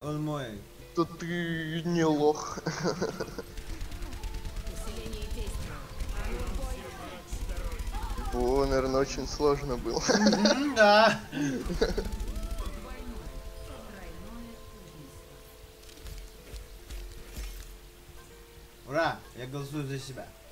Он мой. То ты не лох. Усиление действия. О, наверное, очень сложно было. Да. Ура! Я голосую за себя.